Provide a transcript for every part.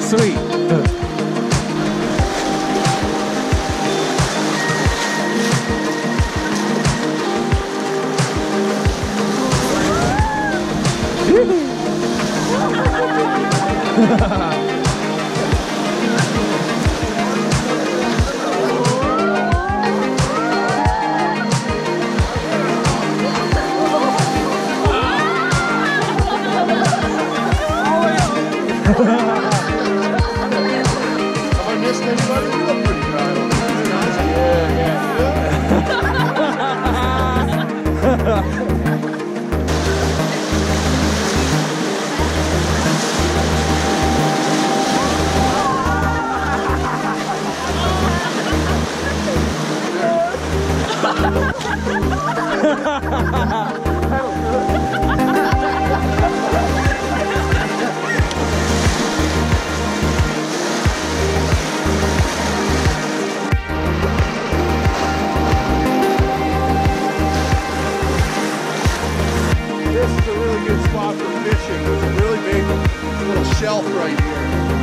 Sweet. Have I missed anybody? You look pretty proud. This is a really good spot for fishing. There's a really big little shelf right here.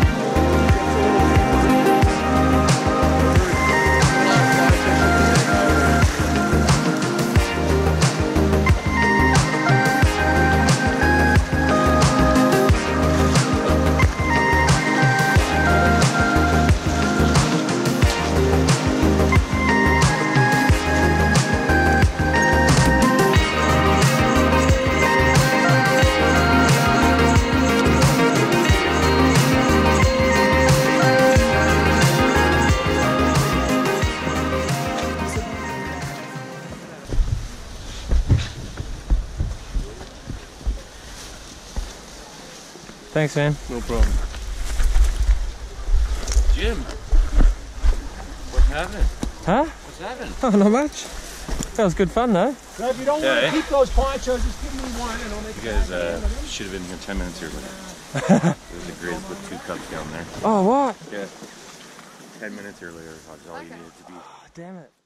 Thanks, man. No problem. Jim, what's happening? Huh? What's happening? Oh, not much. That was good fun, though. Now, if you don't want to keep those ponchos, just give me one and I'll make You guys should have been here 10 minutes earlier. There's a grid with 2 cups down there. Oh, what? Yeah. 10 minutes earlier was all you needed to be. Oh, damn it.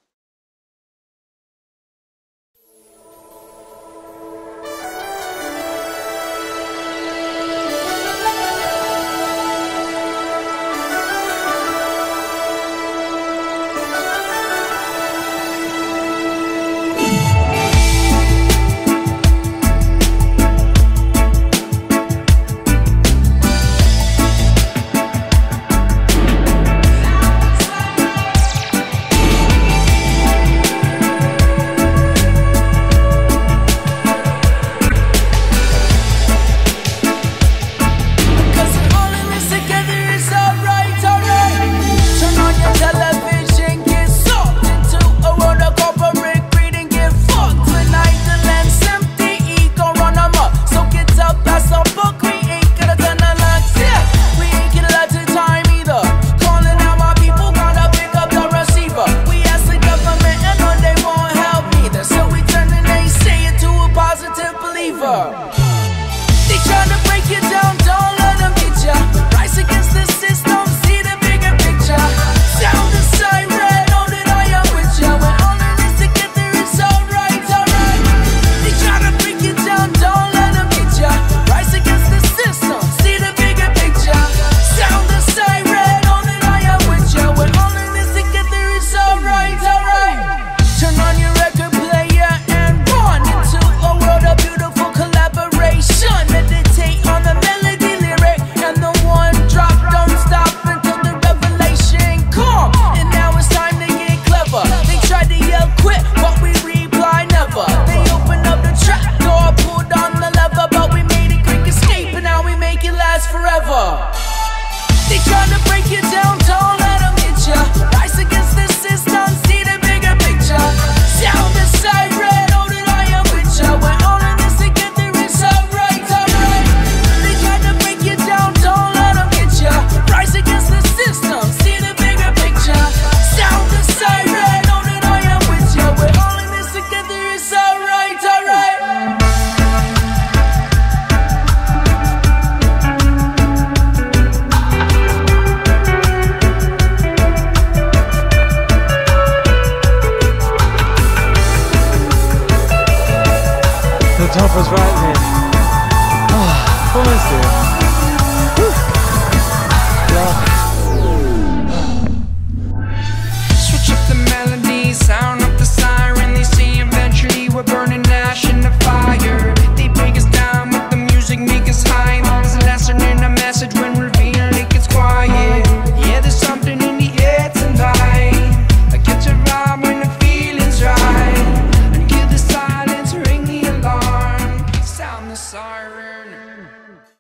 unborn.